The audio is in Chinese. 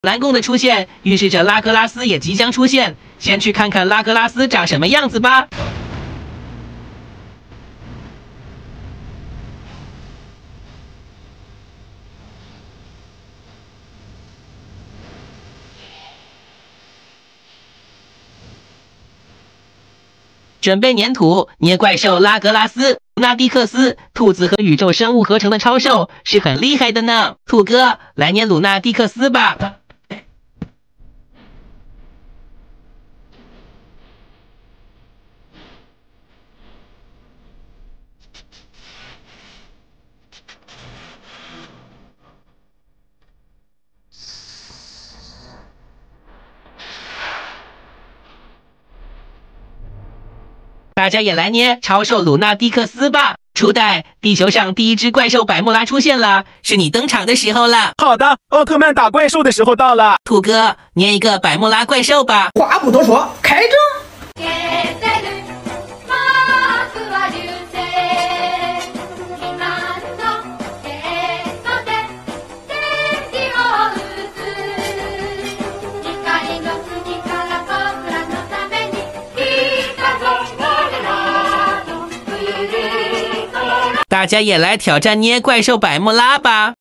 蓝宫的出现预示着拉格拉斯也即将出现，先去看看拉格拉斯长什么样子吧。准备粘土，捏怪兽拉格拉斯。鲁纳蒂克斯，兔子和宇宙生物合成的超兽是很厉害的呢。兔哥，来捏鲁纳蒂克斯吧。大家也来捏超兽鲁纳蒂克斯吧！初代，地球上第一只怪兽百慕拉出现了，是你登场的时候了。 好的，奥特曼打怪兽的时候到了。 兔哥，捏一个百慕拉怪兽吧！ 话不多说，开整。 大家也来挑战捏怪兽百慕拉吧！